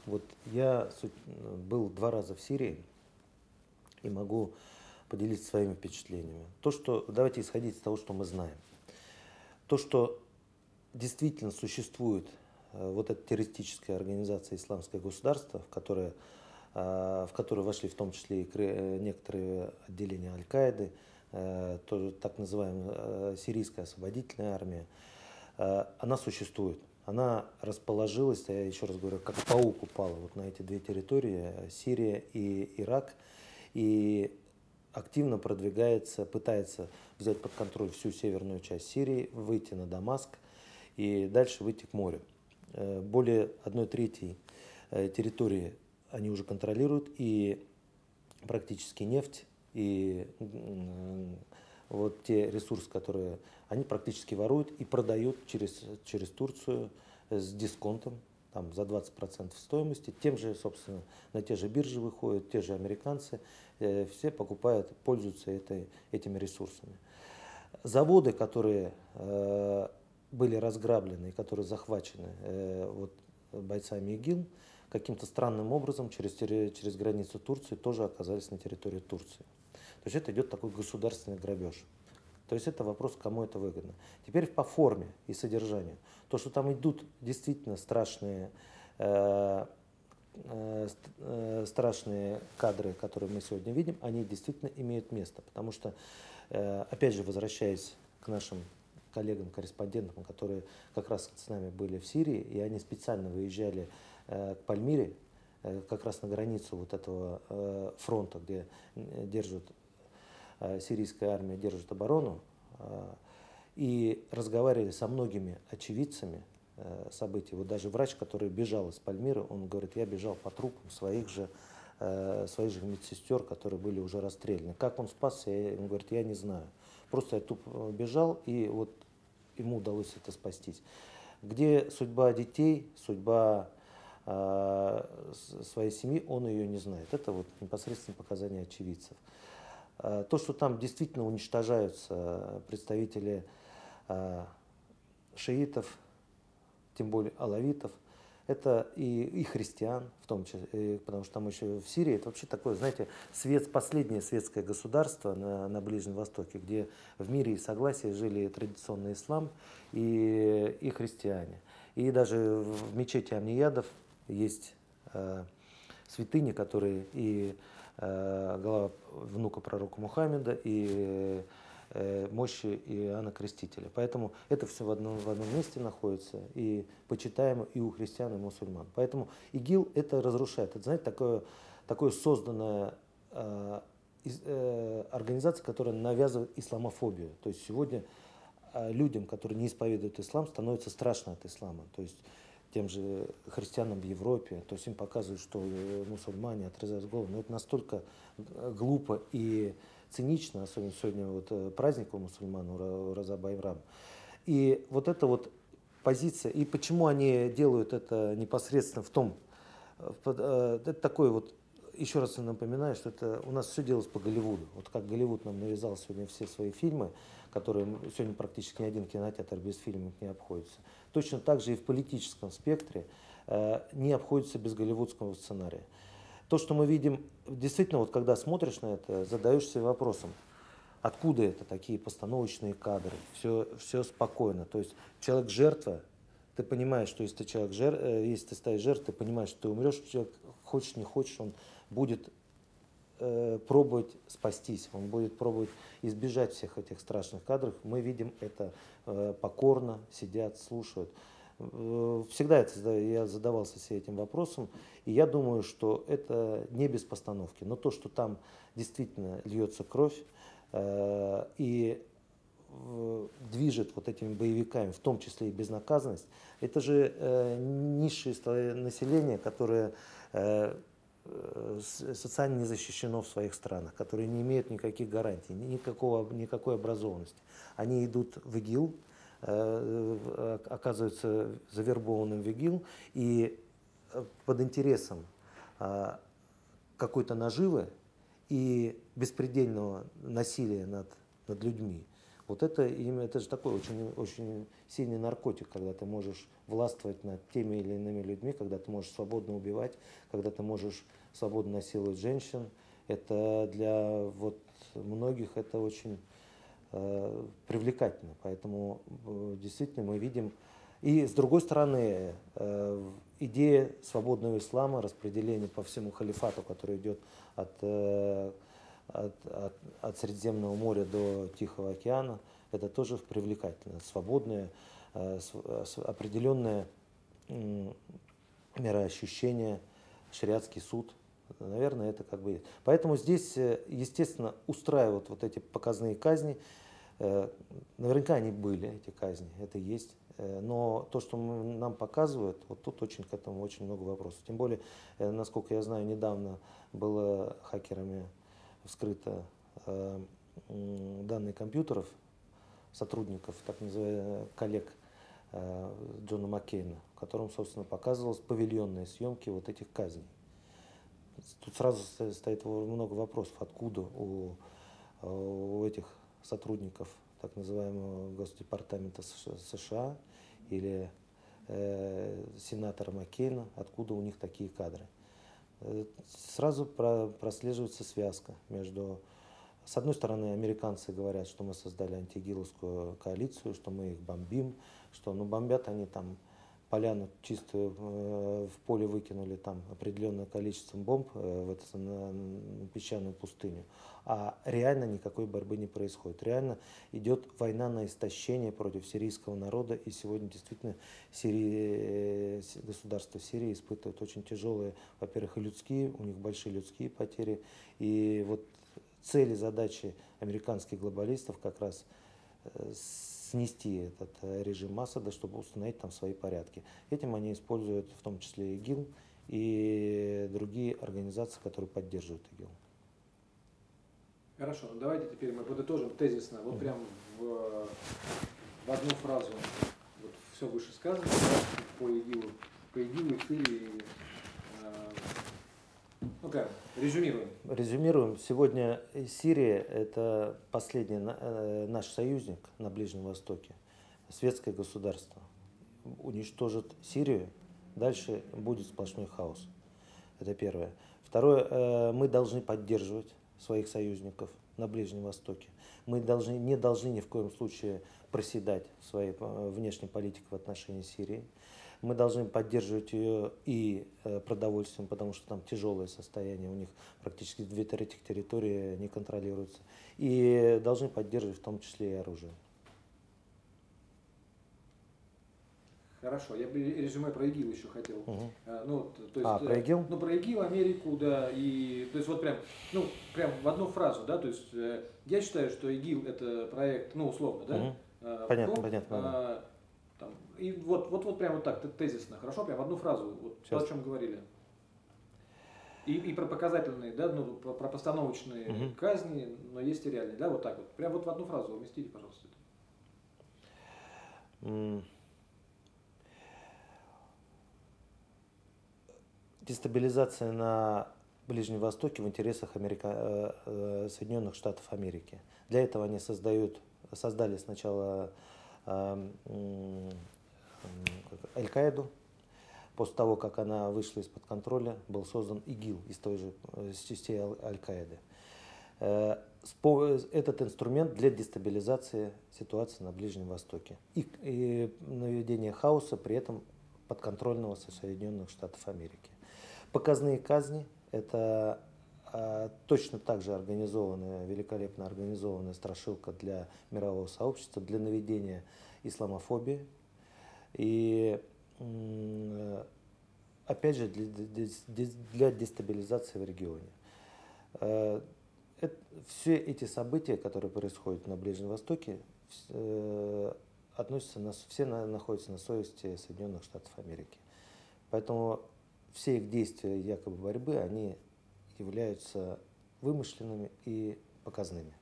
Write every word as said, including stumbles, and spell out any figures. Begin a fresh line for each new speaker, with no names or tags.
Вот я был два раза в Сирии и могу поделиться своими впечатлениями. То, что, давайте исходить из того, что мы знаем. То, что действительно существует э, вот эта террористическая организация «Исламское государство», в которое, э, в которую вошли в том числе и кры- некоторые отделения Аль-Каиды, э, тоже так называемая э, сирийская освободительная армия, э, она существует. Она расположилась, я еще раз говорю, как паук упала вот на эти две территории, э, Сирия и Ирак, и активно продвигается, пытается взять под контроль всю северную часть Сирии, выйти на Дамаск и дальше выйти к морю. Э, Более одной трети э, территории они уже контролируют, и практически нефть, и м, вот те ресурсы, которые они практически воруют и продают через, через Турцию с дисконтом, там, за двадцать процентов стоимости. Тем же, собственно, на те же биржи выходят, те же американцы, э, все покупают, пользуются этой, этими ресурсами. Заводы, которые э, были разграблены и которые захвачены э, вот, бойцами ИГИЛ, каким-то странным образом через, через границу Турции тоже оказались на территории Турции. То есть это идет такой государственный грабеж. То есть это вопрос, кому это выгодно. Теперь по форме и содержанию. То, что там идут действительно страшные, э, э, э, страшные кадры, которые мы сегодня видим, они действительно имеют место. Потому что, э, опять же, возвращаясь к нашим коллегам-корреспондентам, которые как раз с нами были в Сирии, и они специально выезжали э, к Пальмире, э, как раз на границу вот этого э, фронта, где держат сирийская армия держит оборону, и разговаривали со многими очевидцами событий. Вот даже врач, который бежал из Пальмиры, он говорит, я бежал по трупам своих же, своих же медсестер, которые были уже расстреляны. Как он спасся, он говорит, я не знаю. Просто я тупо бежал, и вот ему удалось это спастись. Где судьба детей, судьба своей семьи, он ее не знает. Это вот непосредственно показания очевидцев. То, что там действительно уничтожаются представители шиитов, тем более алавитов, это и, и христиан, в том числе, потому что там еще в Сирии, это вообще такое, знаете, свет, последнее светское государство на, на Ближнем Востоке, где в мире и согласии жили традиционный ислам и, и христиане. И даже в мечети Амниядов есть э, святыни, которые и глава внука пророка Мухаммеда и э, мощи Иоанна Крестителя. Поэтому это все в одном, в одном месте находится, и почитаемо и у христиан, и у мусульман. Поэтому ИГИЛ это разрушает. Это, знаете, такое, такое созданная э, э, организация, которая навязывает исламофобию. То есть сегодня э, людям, которые не исповедуют ислам, становится страшно от ислама. То есть тем же христианам в Европе, то есть им показывают, что мусульмане отрезают голову. Но это настолько глупо и цинично, особенно сегодня вот праздник у мусульман, у Роза Байрам. И вот эта вот позиция, и почему они делают это непосредственно в том, это такой вот, еще раз напоминаю, что это у нас все делалось по Голливуду. Вот как Голливуд нам навязал сегодня все свои фильмы, которые сегодня практически ни один кинотеатр без фильмов не обходится. Точно так же и в политическом спектре э, не обходится без голливудского сценария. То, что мы видим, действительно, вот когда смотришь на это, задаешься вопросом, откуда это такие постановочные кадры, все, все спокойно. То есть человек жертва, ты понимаешь, что если ты человек жертв, э, если ты станешь жертвой, ты понимаешь, что ты умрешь, человек, хочешь не хочешь, он будет э, пробовать спастись, он будет пробовать избежать всех этих страшных кадров. Мы видим это э, покорно, сидят, слушают. Э, всегда это, я задавался себе этим вопросом, и я думаю, что это не без постановки. Но то, что там действительно льется кровь э, и э, движет вот этими боевиками, в том числе и безнаказанность, это же э, низшее слои населения, которое э, социально не защищено в своих странах, которые не имеют никаких гарантий, никакого, никакой образованности. Они идут в ИГИЛ, э, оказываются завербованным в ИГИЛ, и под интересом э, какой-то наживы и беспредельного насилия над, над людьми, Вот это, именно, это же такой очень, очень сильный наркотик, когда ты можешь властвовать над теми или иными людьми, когда ты можешь свободно убивать, когда ты можешь свободно насиловать женщин. Это для вот многих это очень э, привлекательно. Поэтому э, действительно мы видим. И с другой стороны, э, идея свободного ислама, распределение по всему халифату, который идет от, э, от, от, от Средиземного моря до Тихого океана, это тоже привлекательно. Свободное, э, с, определенное э, мироощущение, шариатский суд. Наверное, это как бы есть. Поэтому здесь, естественно, устраивают вот эти показные казни. Наверняка они были, эти казни, это есть. Но то, что нам показывают, вот тут очень к этому очень много вопросов. Тем более, насколько я знаю, недавно было хакерами вскрыто данные компьютеров сотрудников, так называемых коллег Джона Маккейна, в котором, собственно, показывалось павильонные съемки вот этих казней. Тут сразу стоит много вопросов, откуда у, у этих сотрудников так называемого Госдепартамента США или э, сенатора Маккейна, откуда у них такие кадры. Сразу про, прослеживается связка между, с одной стороны, американцы говорят, что мы создали антиигиловскую коалицию, что мы их бомбим, что ну, бомбят они там поляну чистую э, в поле выкинули там определенное количество бомб э, в это, на, на песчаную пустыню, а реально никакой борьбы не происходит. Реально идет война на истощение против сирийского народа, и сегодня действительно Сирии, э, государство Сирии испытывает очень тяжелые, во-первых, и людские, у них большие людские потери, и вот цели, задачи американских глобалистов как раз э, снести этот режим Асада, чтобы установить там свои порядки. Этим они используют в том числе ИГИЛ и другие организации, которые поддерживают ИГИЛ.
Хорошо, ну давайте теперь мы подытожим тезисно, вот mm-hmm. прям в, в одну фразу вот все вышесказанное по ИГИЛу, по ИГИЛу и Сирии. Ну-ка, резюмируем.
Резюмируем. Сегодня Сирия – это последний наш союзник на Ближнем Востоке. Светское государство уничтожит Сирию, дальше будет сплошной хаос. Это первое. Второе, мы должны поддерживать своих союзников на Ближнем Востоке. Мы должны, не должны ни в коем случае проседать в своей внешней политике в отношении Сирии. Мы должны поддерживать ее и продовольствием, потому что там тяжелое состояние, у них практически две трети территории не контролируются. И должны поддерживать в том числе и оружие.
Хорошо, я бы резюме про ИГИЛ еще хотел.
Угу.
А, ну, то есть,
а, про ИГИЛ?
Ну, про ИГИЛ, Америку, да, и, то есть, вот прям, ну, прям в одну фразу, да, то есть, я считаю, что ИГИЛ это проект, ну, условно, да?
Угу.
А,
понятно,
потом,
понятно.
А, там, и вот, вот, вот прям вот так, тезисно, хорошо, прям в одну фразу, вот то, о чем говорили. И, и про показательные, да, ну, про, про постановочные угу. казни, но есть и реальные, да, вот так вот. Прям вот в одну фразу уместите, пожалуйста.
Mm. Дестабилизация на Ближнем Востоке в интересах Америка... Соединенных Штатов Америки. Для этого они создают, создали сначала Аль-Каиду. После того, как она вышла из-под контроля, был создан ИГИЛ из той же из частей Аль-Каиды. Этот инструмент для дестабилизации ситуации на Ближнем Востоке и, и наведения хаоса, при этом подконтрольного со Соединенных Штатов Америки. Показные казни – это а, точно так же организованная, великолепно организованная страшилка для мирового сообщества, для наведения исламофобии и, опять же, для, для дестабилизации в регионе. Это, все эти события, которые происходят на Ближнем Востоке, относятся на, все находятся на совести Соединенных Штатов Америки. Поэтому все их действия якобы борьбы, они являются вымышленными и показными.